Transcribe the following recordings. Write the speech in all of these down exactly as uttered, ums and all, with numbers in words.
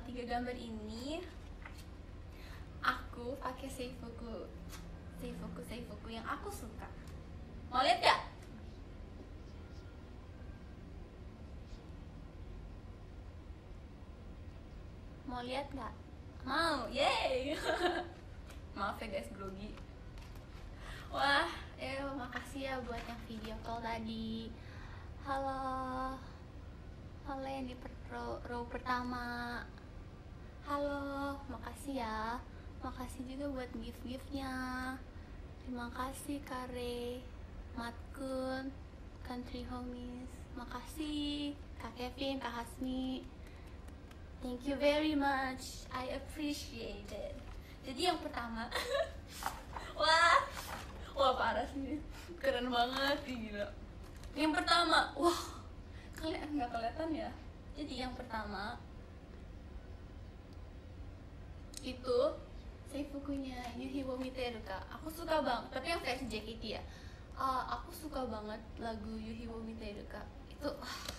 tiga gambar ini aku pakai seifuku seifuku seifuku yang aku suka. Mau lihat gak? Mau lihat gak? Mau, yeay. Maaf ya guys, grogi. Wah, eh makasih ya buat yang video call tadi. Halo, halo yang di row, row pertama. Halo, makasih ya. Makasih juga buat gift-giftnya. Terima kasih Kare, Matkun, Country Homies. Makasih Kak Kevin, Kak Hasmi. Thank you very much, I appreciate it. Jadi yang pertama, wah, wah parah sih, keren banget, gila. Yang pertama, wah, kalian nggak kelihatan ya? Jadi yang pertama itu seifukunya Yuhi wo Miteru Ka. Aku suka banget, tapi yang versi J K T ya. Uh, aku suka banget lagu Yuhi wo Miteru Ka. Itu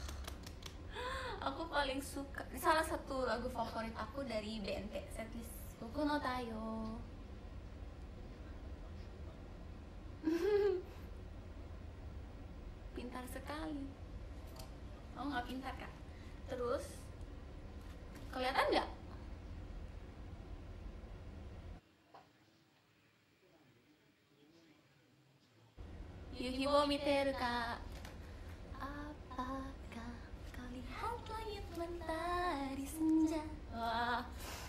aku paling suka, salah satu lagu favorit aku dari B N T, setlist Boku no Tayo. Pintar sekali. Oh nggak pintar Kak. Terus kelihatan nggak? Yuhi wo Miteru Ka. Apakah kau lihat langit mentari senja? Wah,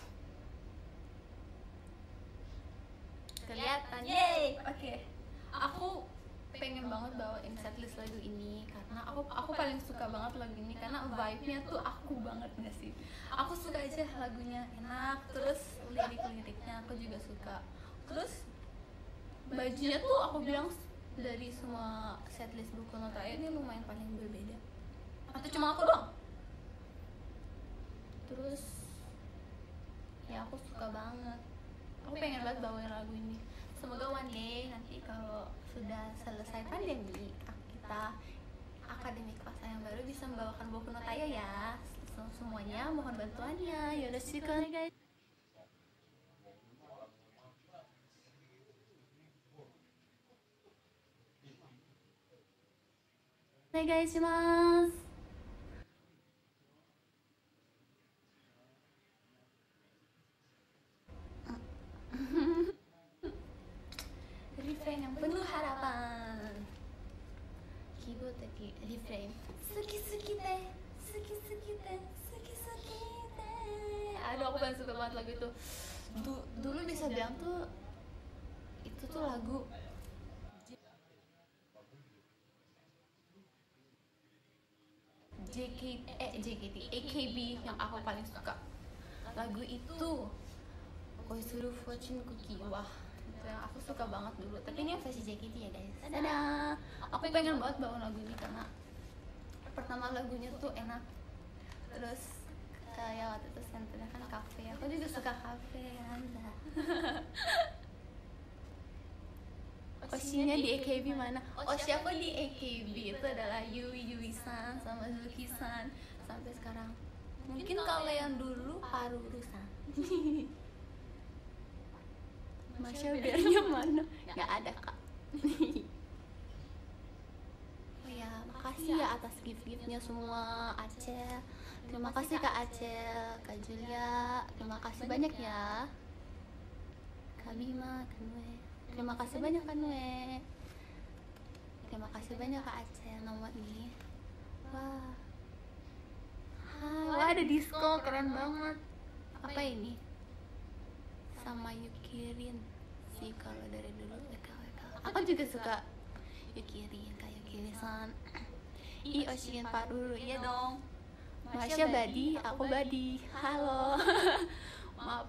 kelihatan, yeay. Oke, okay. Aku pengen banget bawain setlist lagu ini karena aku aku paling suka banget lagu ini karena vibe-nya tuh aku banget gak sih. Aku suka aja lagunya enak, terus lirik-liriknya aku juga suka. Terus bajunya tuh aku bilang dari semua setlist Boku no Tayo ini lumayan paling berbeda. Atau cuma aku doang? Terus ya aku suka banget. Aku pengen banget bawain lagu ini. Semoga one day nanti kalau sudah selesai pandemi, kita akademi kelas yang baru bisa membawakan Boku no Tayo ya. Semuanya mohon bantuannya. Yoroshiku onegai. Onegaishimasu. Refrain yang penuh harapan. Kibo tadi refrain. Suki suki te, suki suki te, suki suki te. Aduh aku paling suka banget lagu itu. Du dulu bisa bilang tuh itu tuh lagu J K eh J K T A K B yang aku paling suka. Lagu itu Koisuru Fortune Cookie. Wah, itu yang aku suka banget dulu. Tapi ini versi J K T ya guys. Dadah. Aku pengen banget bawa lagu ini karena pertama lagunya tuh enak. Terus kayak waktu itu senternya kan kafe. Aku juga suka kafe. Anda. Oshinya di A K B mana? Oshi aku di A K B itu adalah Yui Yui-san sama Zuki-san sampai sekarang. Mungkin kalau yang dulu Haruru-san. Masya biarnya mana? Gak ada Kak. Oh ya, makasih ya atas gift-giftnya semua Aceh. Terima kasih Kak Aceh, Kak Julia. Terima kasih banyak ya Kak Bima, Kanwe. Terima kasih banyak Kanwe. Terima kasih banyak Kak Aceh nomor nih. Wah. Hai, wah ada disco keren banget. Apa ini? Sama Yukirin sih kalau dari dulu. Aku juga suka Yukirin, kayak Yukirin-san. I Oshin Paruru, iya dong. Masya Badi, aku Badi. Halo. Maaf.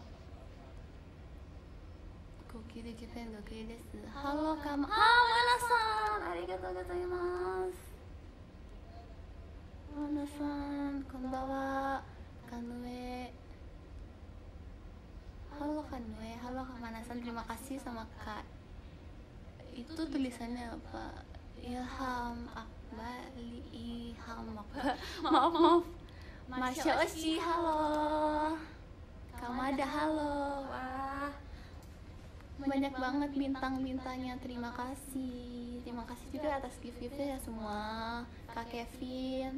Gokil Japan, gokil desu. Halo Kama. Ah, Mana-san. Arigatou gozaimasu. Mana-san, konbawa. Kanue. Halo Kanue, halo Kak Mana-san. Terima kasih sama Kak. Itu tulisannya apa? Ilham Akbali Ilham Akbali. Maaf, maaf. Masya Oshi, halo. udah halo. Wah, banyak banget bintang-bintangnya. Terima kasih. Terima kasih juga atas gift-giftnya ya semua. Kak Kevin,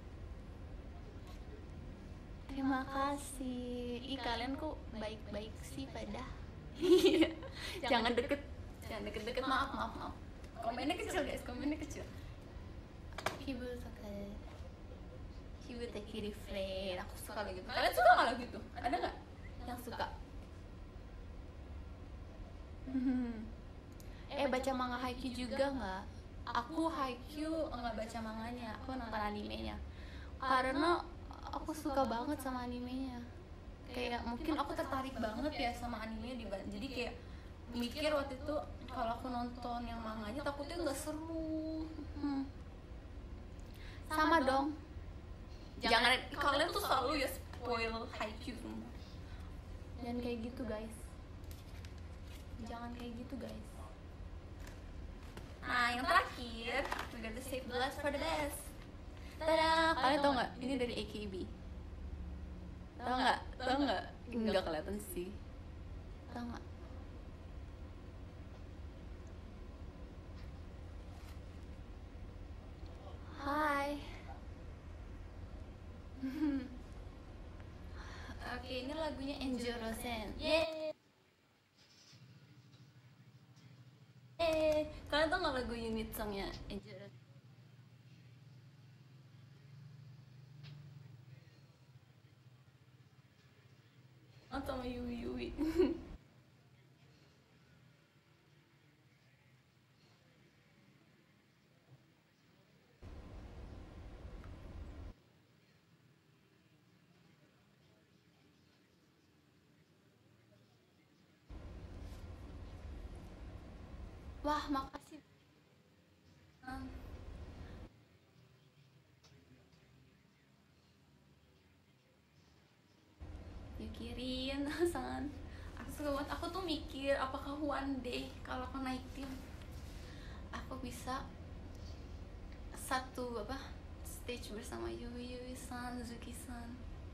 terima kasih. Ih, kalian kok baik-baik sih pada. Jangan deket, jangan deket-deket. Maaf, maaf, maaf. Komennya kecil guys, komennya kecil. Hibu suka, Hibu Teki Refrain. Aku suka lagu itu. Kalian suka nggak lagu itu? Ada nggak yang suka? Eh, baca manga Haikyuu juga nggak? Aku Haikyuu nggak baca manganya, aku nonton animenya. Karena aku suka banget sama animenya. Kayak mungkin aku tertarik banget ya sama animenya, jadi kayak mikir waktu itu kalau aku nonton yang manganya takutnya nggak seru. Hmm. Sama dong. Jangan, kalian tuh selalu ya spoil Haikyuu semua. Jangan kayak gitu guys. Jangan kayak gitu guys. Nah, yang terakhir, we got to save the last for the best. Tada! Kalian tau nggak? Ini dari A K B. Tau nggak? Tau nggak? Nggak kelihatan sih. Tau nggak? Hai. Oke, ini lagunya Enjo Rosen. Yeay. Eh, kalian tau nggak lagu unit songnya Enjo Rosen? Atau sama Yui Yui. Wah, makasih. Um, Yukirin, San. Aku suka banget. Aku tuh mikir apakah one day kalau aku naik tim, aku bisa satu apa stage bersama Yui Yui San, Zuki San.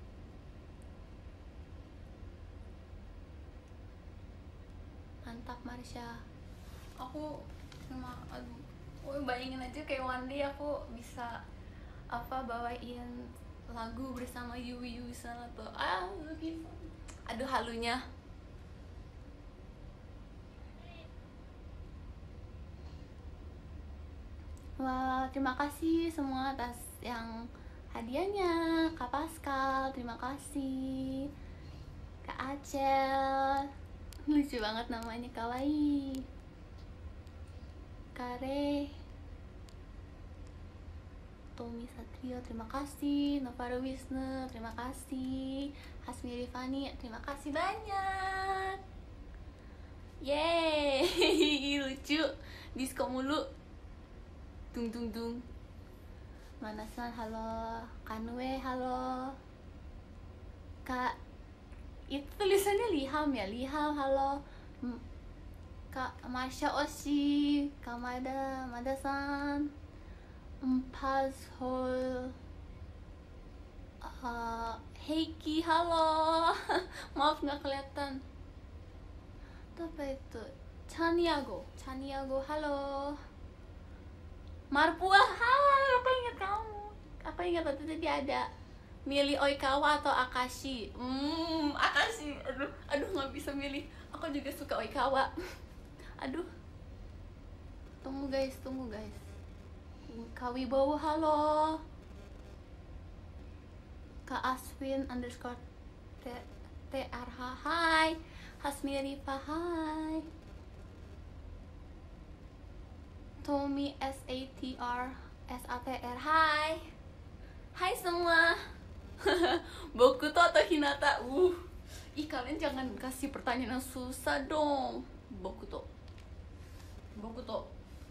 Mantap Marsha. Aku cuma aduh, oh, bayangin aja kayak one day aku bisa apa bawain lagu bersama Yui Yui San atau ah Zuki San. Aduh halunya. Wah, terima kasih semua atas yang hadiahnya. Kak Pascal, terima kasih. Kak Acel, lucu banget namanya, kawaii. Kare, Tommy Satrio, terima kasih. Novara Wisnu, terima kasih. Hasmi Rifani, terima kasih banyak. Yeay, lucu. Disco mulu. Dung dung dung. Manasan, halo. Kanwe, halo. Kak, itu tulisannya Liham ya? Liham, halo. Kak Masya Oshi, Kak Mada, Mada-san, Empaz Hol, uh, Heiki, halo. Maaf nggak kelihatan. Itu apa itu? Chaniago, Chaniago, halo. Marpua, hai, aku ingat kamu. Aku ingat waktu tadi ada milih Oikawa atau Akashi. Hmm, Akashi. Aduh, aduh nggak bisa milih. Aku juga suka Oikawa. Aduh. Tunggu guys, tunggu guys. Kawibowo, halo. Kak Aswin underscore T R H, hai. Hasmi Rifa, hai. Tommy S A T R S A T R, hai. Hai semua. Bokuto atau Hinata? Uh. Ih, kalian jangan kasih pertanyaan yang susah dong. Bokuto. Bokuto.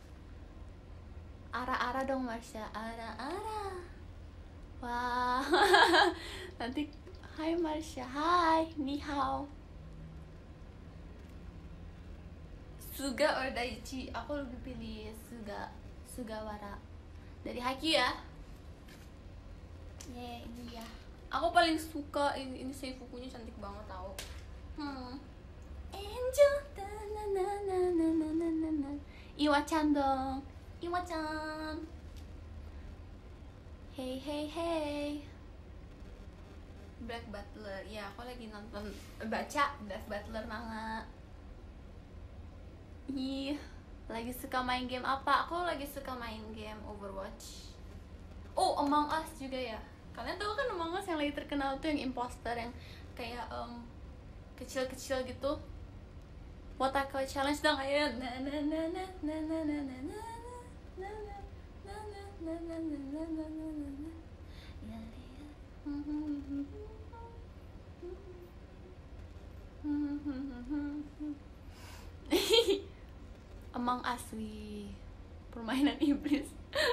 Ara-ara dong Marsha. Ara-ara. Wah. Nanti hai Marsha. Hai, ni hao. Suga or Daichi? Aku lebih pilih Suga. Sugawara. Dari Haikyuu ya. Yeay, ini dia. Aku paling suka ini, ini seifukunya cantik banget tau. Hmm. Angel. Na na na na na na na na. Iwa-chan dong. Iwa-chan. Hey hey hey. Black Butler. Ya, aku lagi nonton baca Black Butler manga. Ih, lagi suka main game apa? Aku lagi suka main game Overwatch. Oh, Among Us juga ya. Kalian tahu kan Among Us yang lagi terkenal tuh yang imposter yang kayak um, kecil-kecil gitu. Wotako challenge dong ayo. Na na na na na na na na na na na na na na na na. Ya ya. Among Us, wih, permainan iblis.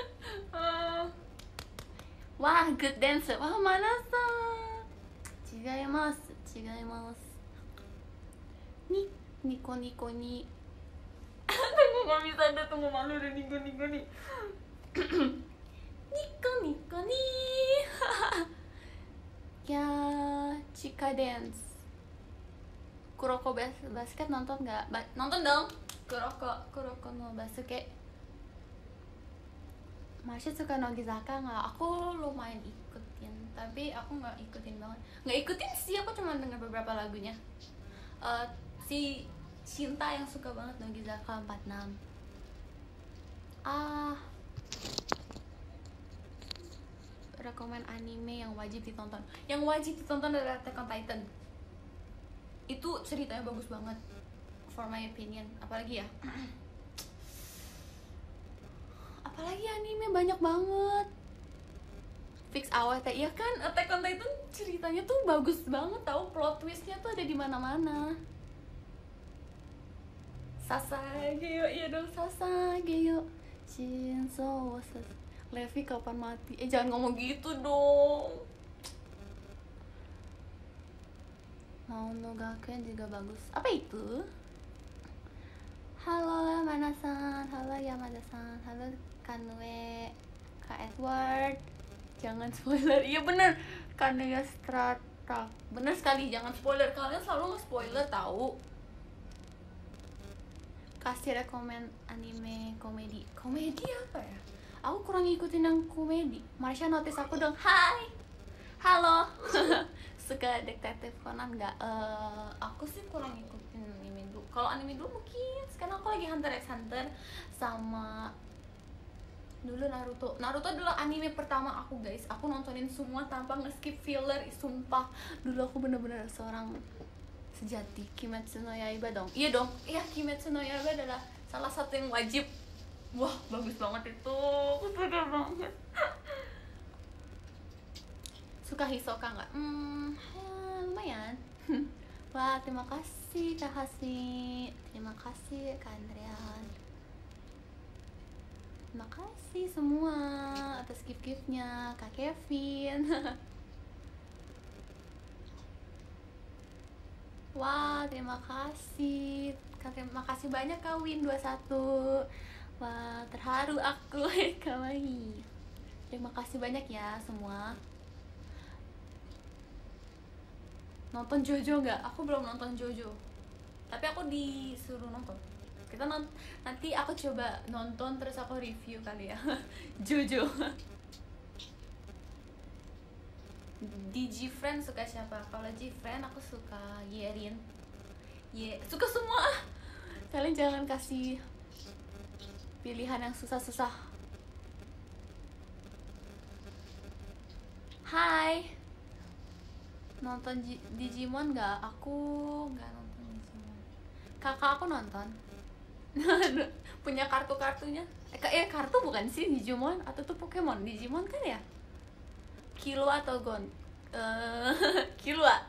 Wah, good dancer. Wah, mana-san. Chigaimasu, chigaimasu. Ni, niko-niko ni. Tunggu, gak bisa ada, tunggu, malu udah niko-niko nih. Niko-niko ni. Ya, Chika Dance. Kuroko bas basket nonton nggak? Ba nonton dong. Kuroko, Kuroko no Basket. Masih suka Nogizaka nggak? Aku lumayan ikutin, tapi aku nggak ikutin banget. Nggak ikutin sih, aku cuma dengar beberapa lagunya. Uh, si Shinta yang suka banget Nogizaka empat puluh enam. Ah, rekomen anime yang wajib ditonton. Yang wajib ditonton adalah Attack on Titan. Itu ceritanya bagus banget, for my opinion. Apalagi ya? Apalagi anime banyak banget. Fix Awate, ya kan? Attack on Titan ceritanya tuh bagus banget, tahu plot twistnya tuh ada di mana-mana. Sasageyo, iya dong, Sasageyo. Shinso, Levi kapan mati? Eh jangan ngomong gitu dong. Mauno Gakuen juga bagus. Apa itu? Halo Mana-san, halo Yamada-san, halo Kanue, Kak Edward. Jangan spoiler. Iya bener, Kanue Strata. Bener sekali, jangan spoiler. Kalian selalu nge-spoiler tahu. Kasih rekomen anime komedi. Komedi apa ya? Aku kurang ngikutin yang komedi. Marsha notice aku dong. Hai. Halo. Suka detektif Conan nggak? Uh, aku sih kurang ngikutin anime dulu. Kalau anime dulu mungkin. Sekarang aku lagi Hunter x Hunter sama dulu Naruto. Naruto adalah anime pertama aku guys. Aku nontonin semua tanpa nge-skip filler. Sumpah. Dulu aku bener-bener seorang sejati. Kimetsu no Yaiba dong. Iya dong. Iya, Kimetsu no Yaiba adalah salah satu yang wajib. Wah, bagus banget itu. Suka banget. Suka Hisoka nggak? Hmm, ya, lumayan. Wah, terima kasih Kak Hasmi. Terima kasih Kak Andrean. Terima kasih semua atas gift-giftnya Kak Kevin. Wah, terima kasih. Terima kasih banyak Kak Win dua puluh satu. Wah, terharu aku. Kawaii. Terima kasih banyak ya semua. Nonton Jojo nggak? Aku belum nonton Jojo, tapi aku disuruh nonton. Kita nont nanti aku coba nonton terus aku review kali ya. Jojo. Di G-Friend suka siapa? Kalau G-Friend aku suka Yerin. Ye, suka semua. Kalian jangan kasih pilihan yang susah-susah. Hai. Nonton G Digimon nggak? Aku nggak nonton Digimon. Kakak aku nonton. Punya kartu-kartunya. Eh, eh kartu bukan sih Digimon atau tuh Pokemon? Digimon kan ya? Killua atau Gon? Uh, Killua.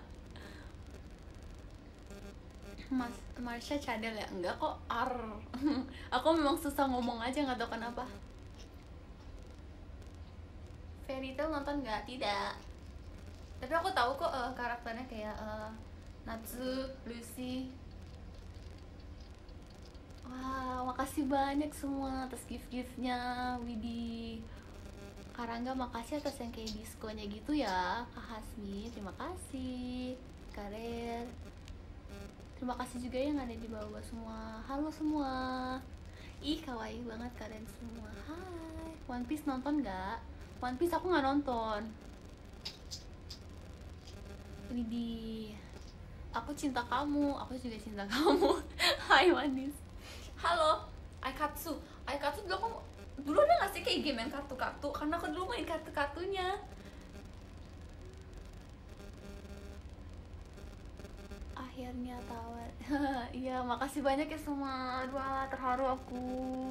Mas Marsha cadel ya? Enggak kok. Ar. Aku memang susah ngomong aja, nggak tahu kenapa. Fairy Tail nonton nggak? Tidak. Tapi aku tahu kok uh, karakternya kayak uh, Natsu, Lucy. Wah, makasih banyak semua atas gift-giftnya, Widi. Karangga makasih atas yang kayak diskonya gitu ya, Kak Hasmi. Terima kasih, Karir. Terima kasih juga yang ada di bawah semua. Halo semua. Ih, kawaii banget kalian semua. Hai. One Piece nonton nggak? One Piece aku nggak nonton. Widih. Aku cinta kamu, aku juga cinta kamu. Hai One Piece. Halo, Aikatsu. Aikatsu dulu aku dulu ada nggak sih kayak game yang kartu-kartu? Karena aku dulu main kartu-kartunya. Akhirnya tawar. Iya, makasih banyak ya semua. Aduh, terharu aku.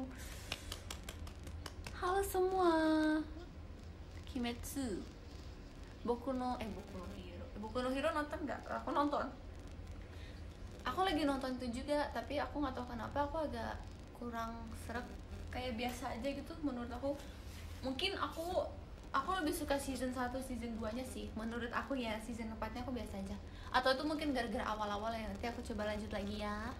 Halo semua. Kimetsu, Boku no eh Boku no Hero. Boku no Hero nonton nggak? Aku nonton. Aku lagi nonton itu juga, tapi aku nggak tahu kenapa aku agak kurang seret. Kayak biasa aja gitu menurut aku. Mungkin aku aku lebih suka season satu, season dua nya sih. Menurut aku ya, season empat nya aku biasa aja. Atau itu mungkin gara-gara awal-awal ya, nanti aku coba lanjut lagi ya.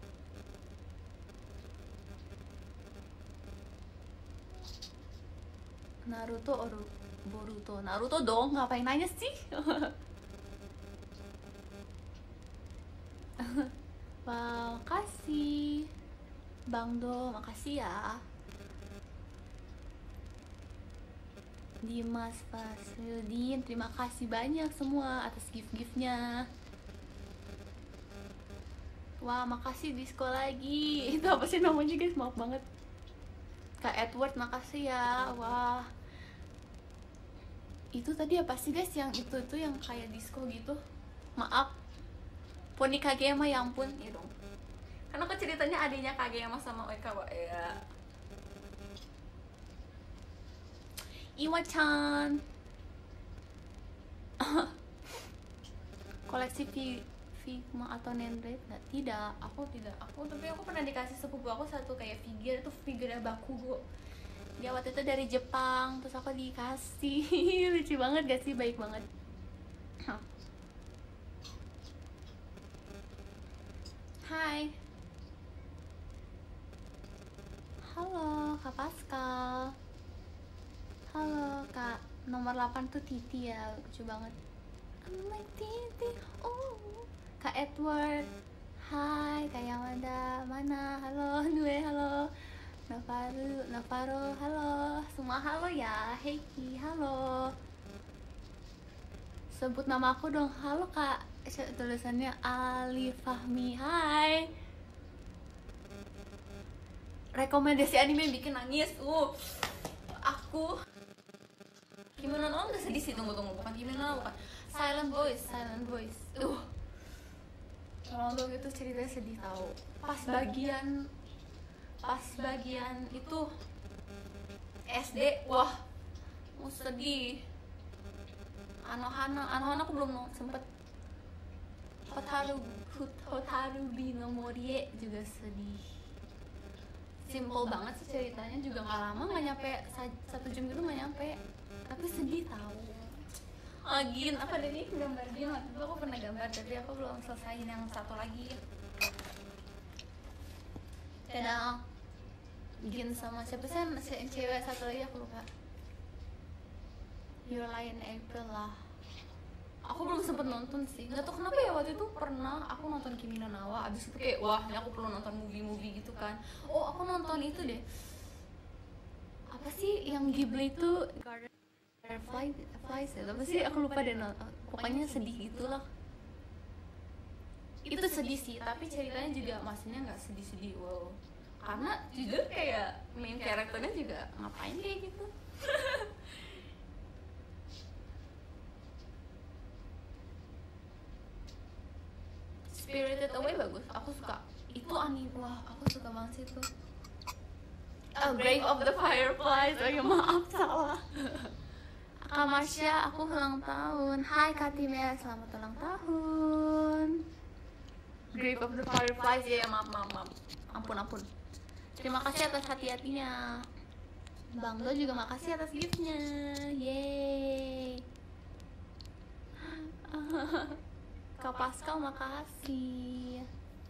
Naruto or Boruto? Naruto dong, ngapain nanya sih? Wow, makasih Bang Do, makasih ya. Dimas Fasrildin, terima kasih banyak semua atas gift-giftnya. Wah, makasih Disco lagi. Itu apa sih namanya guys, maaf banget. Kak Edward, makasih ya. Wah, itu tadi apa sih guys, yang itu tuh yang kayak disco gitu? Maaf, Poni Kageyama, ya ampun. Ya dong, karena aku ceritanya adanya Kageyama sama Oikawa ya. Iwa-chan. Koleksi Figma atau Nenred? Nggak, tidak, aku tidak. Aku tapi aku pernah dikasih sepupu aku satu kayak figure, itu figure Bakugo. Dia waktu itu dari Jepang, terus aku dikasih. Lucu banget gak sih? Baik banget. Hai. Halo Kak Pascal. Halo Kak, nomor delapan tuh Titi ya, lucu banget. I'm like Titi. Oh, Kak Edward. Hai Kak Yamada, mana? Halo Nue, halo Navaru, Navaro, halo. Semua halo ya. Heiki, halo. Sebut nama aku dong. Halo Kak. Tulisannya Ali Fahmi. Hai. Rekomendasi anime yang bikin nangis. Uh, aku Gimana no nggak sedih sih, tunggu tunggu bukan gimana, bukan Silent Voice, Silent Voice. Uh, kalau dong itu ceritanya sedih tahu. Pas bagian pas bagian itu S D, wah, mau sedih. Anohana, Anohana aku belum sempet. Hotaru, Hotaru bi no Morie juga sedih. Simple banget sih ceritanya, juga nggak lama, nggak nyampe satu jam gitu, nggak nyampe. Tapi sedih tahu. Ah, Gin, apa deh nih gambar Gin? Waktu itu aku pernah gambar, tapi aku belum selesaiin yang satu lagi. Dadah. Gin sama siapa sih cewek satu lagi, aku lupa. Your Lion April lah. Aku belum sempet nonton sih, nggak tau kenapa ya. Waktu itu pernah aku nonton Kimi no Nawa, abis itu kayak wah, ini aku perlu nonton movie-movie gitu kan. Oh, aku nonton itu deh, apa sih yang Ghibli itu, Firefly, Flies ya, apa sih, aku lupa deh. Pokoknya sedih gitulah. Itu sedih sih, tapi ceritanya juga maksudnya nggak sedih-sedih wow. Karena jujur kayak main karakternya juga ngapain kayak gitu. Spirited Away bagus, aku suka. Itu anime, wah aku suka banget sih itu. Oh, Grave of the Fireflies. Oh ya, maaf salah. Kak Marsha, aku ulang tahun. Hai Kak Timea, selamat ulang tahun. Grave of the Fireflies ya, maaf maaf maaf. Ampun ampun. Terima kasih atas hati-hatinya. Bang Do juga makasih atas giftnya. Yeay. Kak Pascal makasih.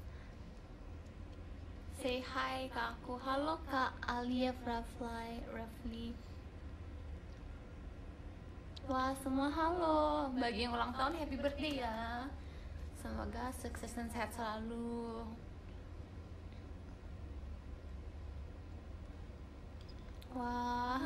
Say hi ke aku. Halo Kak Alia Rafli, Rafli. Wah, semua halo. Bagi yang ulang tahun happy birthday ya. Semoga semoga sukses dan sehat selalu. Wah.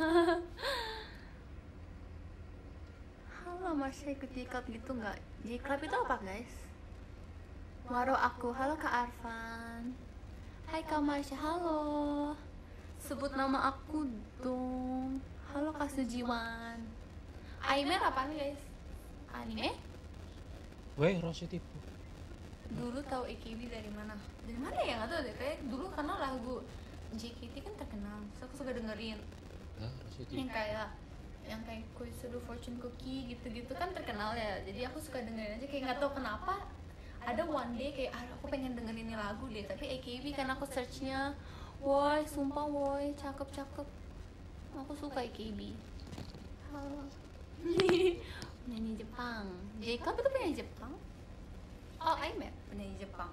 Halo, Marsha ikut J-Club gitu nggak? J-Club itu apa guys? Waro aku, halo Kak Arfan. Hai Kak Marsha, halo. Sebut nama aku dong. Halo Kak Sujiwan. Aimer apaan guys? Anime? Weh, Rossi tipu. Dulu tahu A K B dari mana? Dari mana ya, nggak tahu deh. Kayak dulu karena lagu J K T kan terkenal, so aku suka dengerin. Nah, Rossi tipu. Yang kayak yang kayak Koizuru Fortune Cookie gitu-gitu kan terkenal ya. Jadi aku suka dengerin aja, kayak nggak tahu kenapa. Ada one day kayak ah, aku pengen dengerin ini lagu deh, tapi A K B kan aku searchnya, woi sumpah woi cakep-cakep. Aku suka A K B. Halo. Penyanyi Jepang. J-Club itu penyanyi Jepang? Oh, Aimer penyanyi Jepang.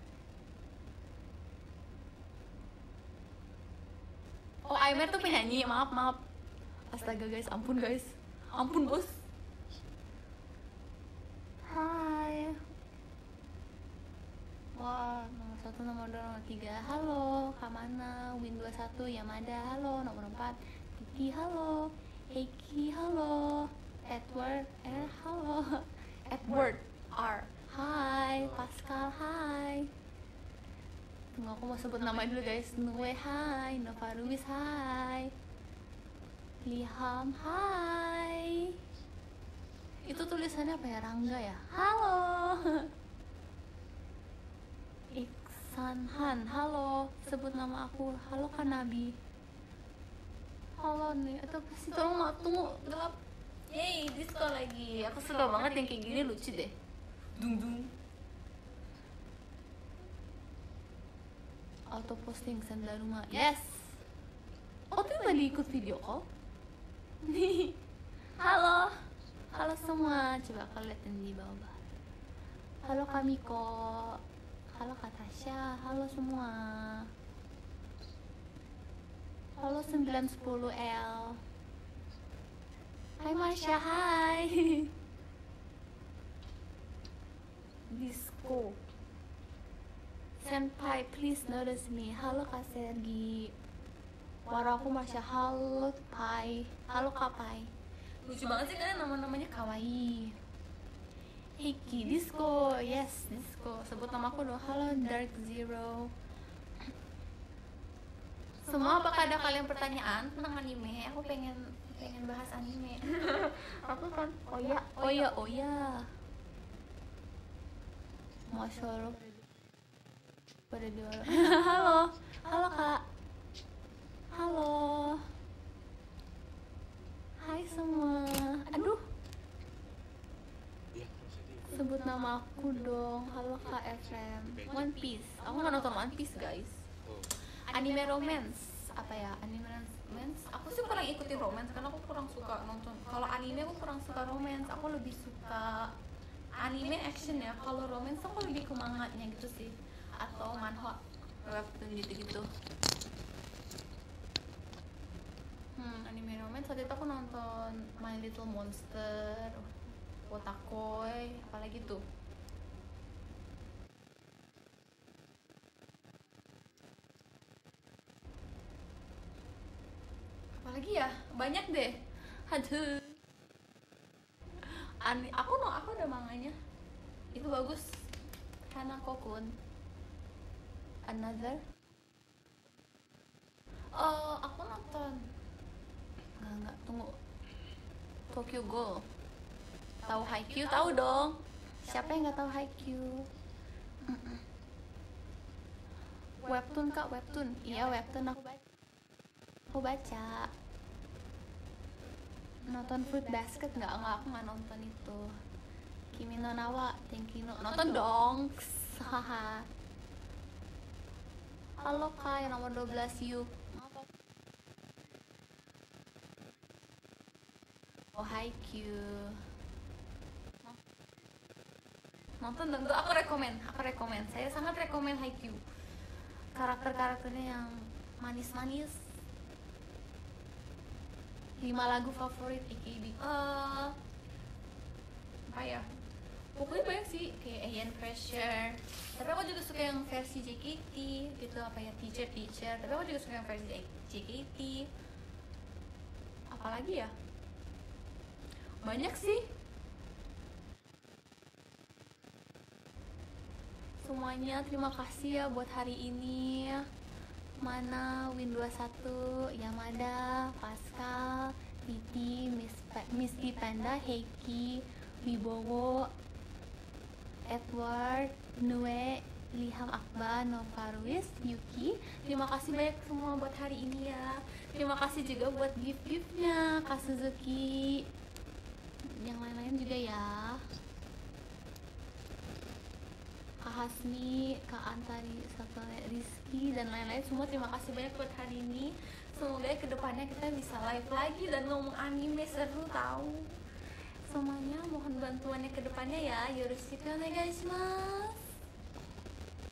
Oh, Aimer tuh penyanyi. Maaf, maaf. Astaga guys, ampun guys. Ampun bos. Hai. Wah, nomor satu, nomor dua, nomor tiga. Halo, Kamana, Win dua puluh satu, Yamada. Halo, nomor empat. Titi, halo. Heiki, halo. Edward R, halo. Edward R, hai. Pascal, hai. Tunggu, aku mau sebut nama dulu guys. Nue, hai. Nova Ruiz, hai. Liham, hai. Itu tulisannya apa ya? Rangga ya? Halo. Iksan Han, halo. Sebut nama aku. Halo Kanabi. Halo nih, itu pasti tolong nggak tunggu gelap. Yeay, disco lagi. Aku suka banget yang kayak gini, lucu deh. Dung dung. Auto posting senda rumah. Yes. Oh tuh tadi ikut video call. Nih. Halo. Halo semua. Coba kalian lihat di bawah. Halo Kamiko. Halo Kak Tasya. Halo semua. Halo sembilan sepuluh L. Hai Marsha, hai. Disco. Senpai, please notice me. Halo Kak Sergi. Wara aku Marsha. Halo Pai. Halo Kak Pai. Lucu banget sih kan nama-namanya kawaii. Hiki, Disco. Yes, Disco. Sebut nama aku dong. Halo Dark Zero. Semua, apakah ada kalian pertanyaan tentang anime? Aku pengen pengen bahas anime. Aku kan, oh ya, oh ya, oh ya. Masya Allah. Pada di Halo, halo Kak. Halo. Hai semua. Aduh. Sebut nama aku dong. Halo Kak F M. One Piece. Aku nggak nonton One Piece guys. Anime romance apa ya, anime romance aku sih kurang ikutin romance karena aku kurang suka nonton. Kalau anime aku kurang suka romance, aku lebih suka anime action ya. Kalau romance aku lebih ke manganya gitu sih, atau manhwa, webtoon gitu-gitu. hmm anime romance waktu itu aku nonton My Little Monster, Wotakoi, apalagi tuh. Apalagi ya, banyak deh. Aduh. Ani, aku no, aku ada manganya. Itu bagus. Hanako-kun. Another. Oh, aku nonton. Enggak, enggak, tunggu. Tokyo Ghoul. Tahu Haikyuu? Tahu dong. Siapa yang nggak tahu Haikyuu? Webtoon Kak, webtoon. Iya, webtoon aku baca. Aku baca. Nonton Fruit Basket nggak? Nggak, aku nggak nonton itu. Kimi no Nawa, Tenki no. Nonton dong. Haha. Halo Kak, yang nomor dua belas yuk. Oh, Haikyuu. Nonton dong, tuh aku rekomen, aku rekomen. Saya sangat rekomen Haikyuu. Karakter-karakternya yang manis-manis. Lima lagu favorit A K B. Uh, apa ya? pokoknya banyak sih kayak Ian Pressure, tapi aku juga suka yang versi J K T gitu, apa ya, teacher teacher, tapi aku juga suka yang versi J K T. Apalagi ya, banyak sih. Semuanya terima kasih ya buat hari ini. Mana Win dua puluh satu, Yamada, Pascal, Titi, Miss pa- Miss Di Panda, Heiki, Wibowo, Edward, Nue, Liham Akbar, Novarwis, Yuki. Terima kasih banyak semua buat hari ini ya. Terima kasih juga buat gift-giftnya Kak Suzuki, yang lain-lain juga ya, Kak Hasmi, Kak Antari, Satole, Rizky, dan lain-lain semua. Terima kasih banyak buat hari ini. Semoga kedepannya kita bisa live lagi dan ngomong anime seru tahu. Semuanya mohon bantuannya kedepannya ya. Yoroshiku onegaishimasu.